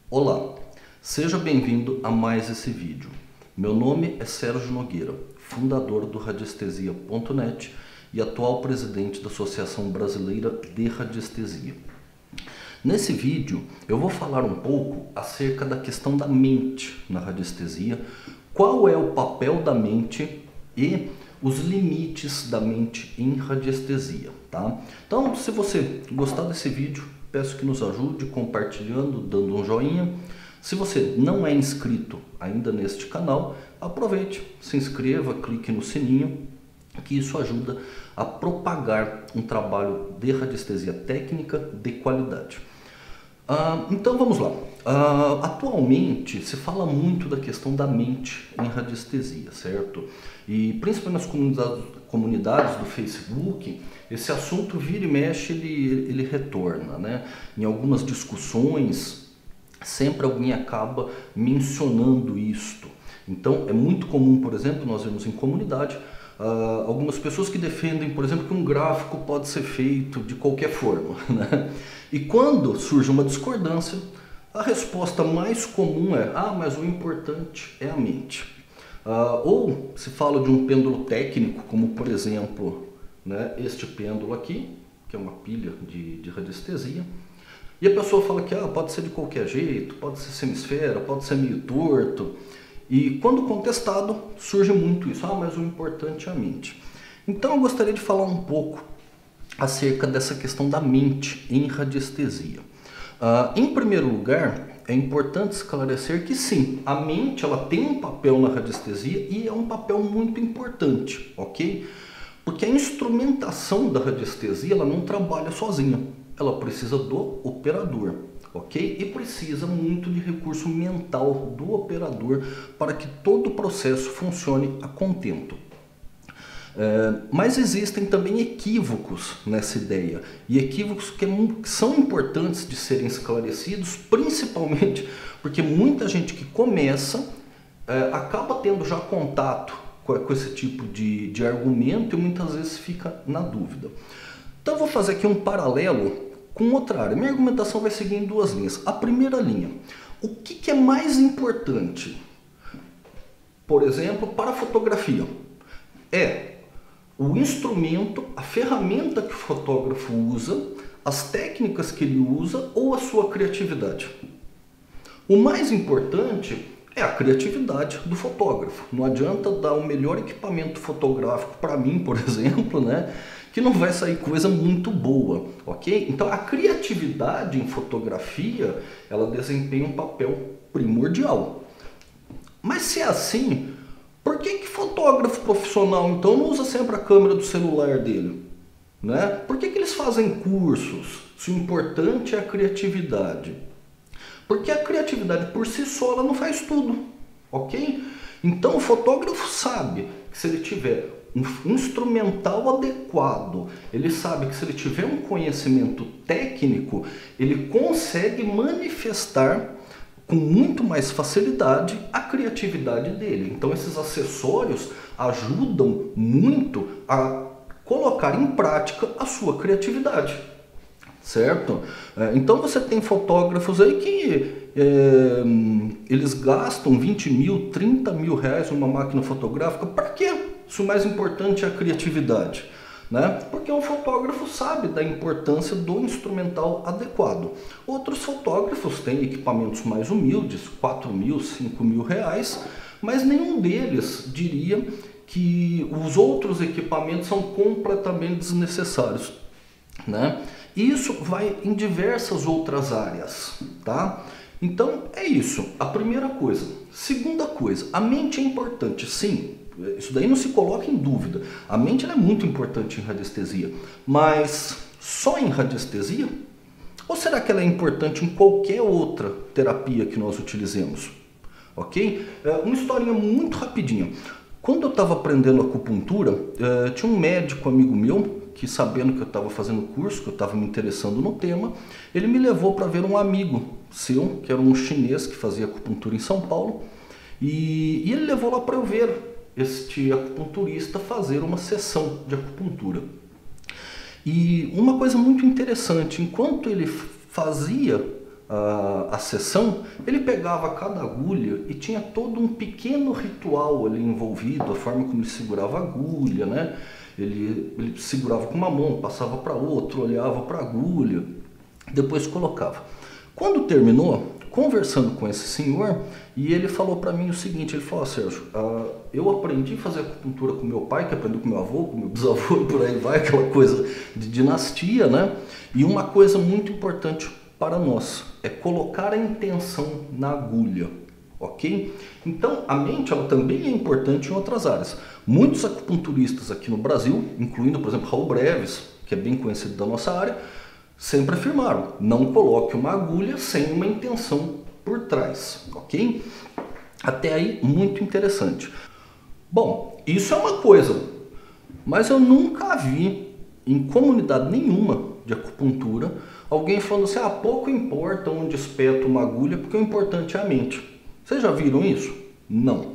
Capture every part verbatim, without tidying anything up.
Olá, seja bem-vindo a mais esse vídeo. Meu nome é Sérgio Nogueira, fundador do radiestesia ponto net e atual presidente da Associação Brasileira de Radiestesia. Nesse vídeo eu vou falar um pouco acerca da questão da mente na radiestesia, qual é o papel da mente e os limites da mente em radiestesia, tá? Então, se você gostar desse vídeo, peço que nos ajude compartilhando, dando um joinha. Se você não é inscrito ainda neste canal, aproveite, se inscreva, clique no sininho, que isso ajuda a propagar um trabalho de radiestesia técnica de qualidade. Ah, então vamos lá. Ah, atualmente se fala muito da questão da mente em radiestesia, certo? E principalmente nas comunidades, comunidades do Facebook, esse assunto vira e mexe, ele, ele retorna, né? Em algumas discussões, sempre alguém acaba mencionando isto. Então é muito comum, por exemplo, nós vemos em comunidade, Uh, algumas pessoas que defendem, por exemplo, que um gráfico pode ser feito de qualquer forma, né? E quando surge uma discordância, a resposta mais comum é: ah, mas o importante é a mente. Uh, ou se fala de um pêndulo técnico, como por exemplo, né, este pêndulo aqui, que é uma pilha de, de radiestesia, e a pessoa fala que ah, pode ser de qualquer jeito, pode ser semisfera, pode ser meio torto. E quando contestado, surge muito isso. Ah, mas o importante é a mente. Então eu gostaria de falar um pouco acerca dessa questão da mente em radiestesia. Uh, em primeiro lugar, é importante esclarecer que sim, a mente ela tem um papel na radiestesia e é um papel muito importante, ok? Porque a instrumentação da radiestesia ela não trabalha sozinha. Ela precisa do operador. Ok? E precisa muito de recurso mental do operador para que todo o processo funcione a contento. É, mas existem também equívocos nessa ideia, e equívocos que, é, que são importantes de serem esclarecidos, principalmente porque muita gente que começa é, acaba tendo já contato com, com esse tipo de, de argumento e muitas vezes fica na dúvida. Então eu vou fazer aqui um paralelo com outra área. Minha argumentação vai seguir em duas linhas. A primeira linha, o que, que é mais importante, por exemplo, para a fotografia? É o instrumento, a ferramenta que o fotógrafo usa, as técnicas que ele usa ou a sua criatividade? O mais importante é a criatividade do fotógrafo. Não adianta dar o melhor equipamento fotográfico para mim, por exemplo, né? Que não vai sair coisa muito boa, ok? Então a criatividade em fotografia, ela desempenha um papel primordial. Mas se é assim, por que que fotógrafo profissional então não usa sempre a câmera do celular dele? Né? Por que que eles fazem cursos se o importante é a criatividade? Porque a criatividade por si só ela não faz tudo, ok? Então o fotógrafo sabe que se ele tiver um instrumental adequado, ele sabe que se ele tiver um conhecimento técnico, ele consegue manifestar com muito mais facilidade a criatividade dele. Então esses acessórios ajudam muito a colocar em prática a sua criatividade, certo? Então você tem fotógrafos aí que é, eles gastam vinte mil, trinta mil reais numa máquina fotográfica. Para quê? Se o mais importante é a criatividade, né? Porque um fotógrafo sabe da importância do instrumental adequado. Outros fotógrafos têm equipamentos mais humildes, quatro mil, cinco mil reais, mas nenhum deles diria que os outros equipamentos são completamente desnecessários, né? Isso vai em diversas outras áreas, tá? Então é isso, a primeira coisa. Segunda coisa, a mente é importante, sim. Isso daí não se coloca em dúvida. A mente ela é muito importante em radiestesia, mas só em radiestesia? Ou será que ela é importante em qualquer outra terapia que nós utilizemos? Ok? Uma historinha muito rapidinha. Quando eu estava aprendendo acupuntura, tinha um médico amigo meu que, sabendo que eu estava fazendo curso, que eu estava me interessando no tema, ele me levou para ver um amigo seu, que era um chinês que fazia acupuntura em São Paulo, e, e ele levou lá para eu ver este acupunturista fazer uma sessão de acupuntura. E uma coisa muito interessante, enquanto ele fazia a, a sessão, ele pegava cada agulha e tinha todo um pequeno ritual ali envolvido, a forma como ele segurava a agulha, né? Ele, ele segurava com uma mão, passava para outra, olhava para a agulha, depois colocava. Quando terminou, conversando com esse senhor, e ele falou para mim o seguinte, ele falou, ah, Sérgio, uh, eu aprendi a fazer acupuntura com meu pai, que aprendeu com meu avô, com meu bisavô, e por aí vai, aquela coisa de dinastia, né? E uma coisa muito importante para nós é colocar a intenção na agulha, ok? Então, a mente ela também é importante em outras áreas. Muitos acupunturistas aqui no Brasil, incluindo, por exemplo, Raul Breves, que é bem conhecido da nossa área, sempre afirmaram, não coloque uma agulha sem uma intenção por trás, ok? Até aí, muito interessante. Bom, isso é uma coisa, mas eu nunca vi em comunidade nenhuma de acupuntura alguém falando assim, ah, pouco importa onde espeta uma agulha, porque o importante é a mente. Vocês já viram isso? Não.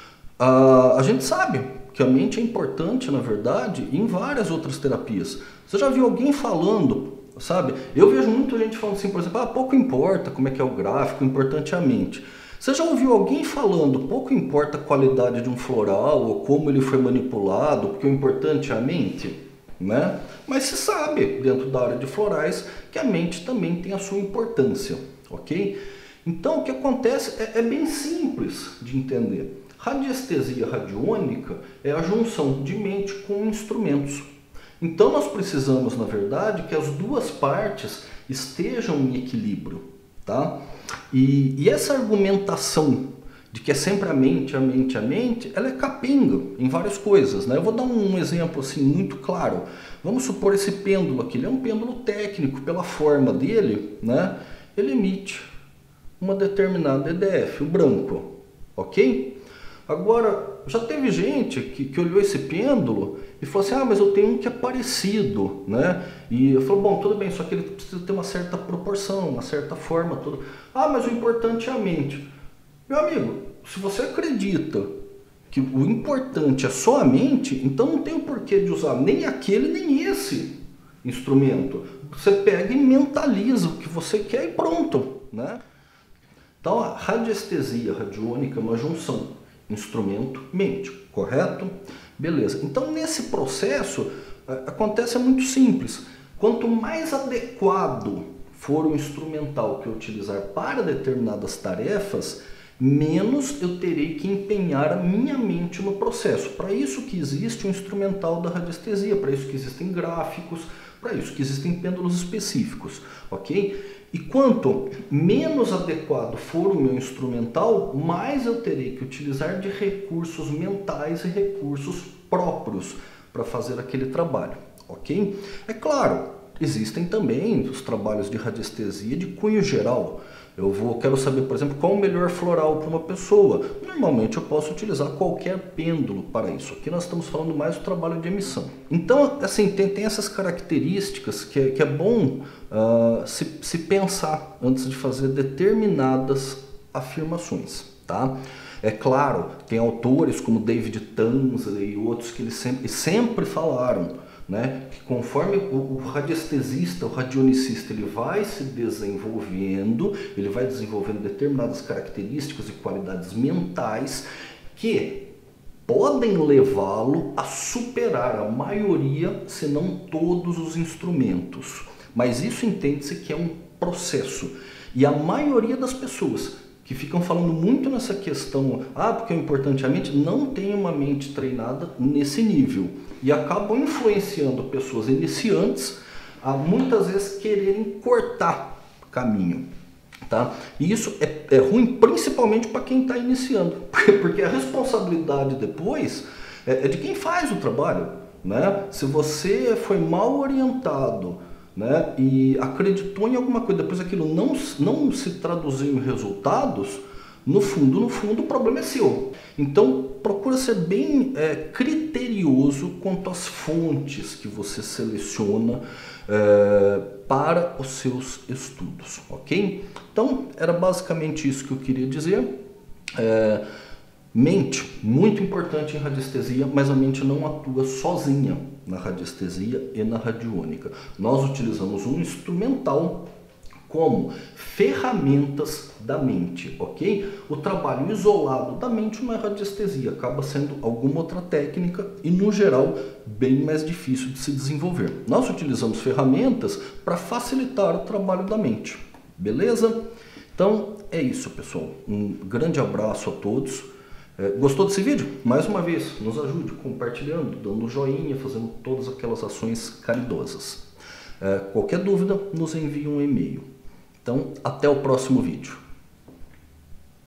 Ah, a gente sabe que a mente é importante, na verdade, em várias outras terapias. Você já viu alguém falando, sabe? Eu vejo muita gente falando assim, por exemplo, ah, pouco importa como é que é o gráfico, o importante é a mente. Você já ouviu alguém falando, pouco importa a qualidade de um floral ou como ele foi manipulado, porque o importante é a mente? Né? Mas se sabe, dentro da área de florais, que a mente também tem a sua importância, ok? Então, o que acontece é, é bem simples de entender. Radiestesia radiônica é a junção de mente com instrumentos. Então, nós precisamos, na verdade, que as duas partes estejam em equilíbrio, tá? E, e essa argumentação de que é sempre a mente, a mente, a mente, ela é capenga em várias coisas, né? Eu vou dar um exemplo assim muito claro. Vamos supor esse pêndulo aqui, ele é um pêndulo técnico, pela forma dele, né? Ele emite uma determinada E D F, o branco, ok? Agora, já teve gente que, que olhou esse pêndulo e falou assim, ah, mas eu tenho um que é parecido, né? E eu falo, bom, tudo bem, só que ele precisa ter uma certa proporção, uma certa forma, tudo. Ah, mas o importante é a mente. Meu amigo, se você acredita que o importante é só a mente, então não tem o porquê de usar nem aquele nem esse instrumento. Você pega e mentaliza o que você quer e pronto, né? Então a radiestesia radiônica é uma junção instrumento-mente, correto? Beleza. Então nesse processo acontece muito simples. Quanto mais adequado for o instrumental que eu utilizar para determinadas tarefas, menos eu terei que empenhar a minha mente no processo. Para isso que existe o instrumental da radiestesia, para isso que existem gráficos, para isso que existem pêndulos específicos, ok? E quanto menos adequado for o meu instrumental, mais eu terei que utilizar de recursos mentais e recursos próprios para fazer aquele trabalho, ok? É claro, existem também os trabalhos de radiestesia de cunho geral. Eu vou, quero saber, por exemplo, qual o melhor floral para uma pessoa. Normalmente eu posso utilizar qualquer pêndulo para isso. Aqui nós estamos falando mais do trabalho de emissão. Então, assim, tem, tem essas características que é, que é bom uh, se, se pensar antes de fazer determinadas afirmações, tá? É claro, tem autores como David Tansley e outros que eles sempre, sempre falaram, né, que conforme o, o radiestesista, o radionicista, ele vai se desenvolvendo, ele vai desenvolvendo determinadas características e qualidades mentais que podem levá-lo a superar a maioria, se não todos os instrumentos. Mas isso entende-se que é um processo. E a maioria das pessoas que ficam falando muito nessa questão, ah, porque é importante a mente, não tem uma mente treinada nesse nível. E acabam influenciando pessoas iniciantes a muitas vezes quererem cortar caminho, tá? E isso é, é ruim principalmente para quem está iniciando, porque a responsabilidade depois é, é de quem faz o trabalho, né? Se você foi mal orientado, né, e acreditou em alguma coisa, depois aquilo não, não se traduziu em resultados, no fundo, no fundo, o problema é seu. Então, procura ser bem é, criterioso quanto às fontes que você seleciona é, para os seus estudos, ok? Então, era basicamente isso que eu queria dizer. É, mente, muito importante em radiestesia, mas a mente não atua sozinha na radiestesia e na radiônica. Nós utilizamos um instrumental como ferramentas da mente, ok? O trabalho isolado da mente não é radiestesia, acaba sendo alguma outra técnica e, no geral, bem mais difícil de se desenvolver. Nós utilizamos ferramentas para facilitar o trabalho da mente, beleza? Então, é isso, pessoal. Um grande abraço a todos. É, gostou desse vídeo? Mais uma vez, nos ajude compartilhando, dando joinha, fazendo todas aquelas ações caridosas. É, qualquer dúvida, nos envie um e-mail. Então, até o próximo vídeo.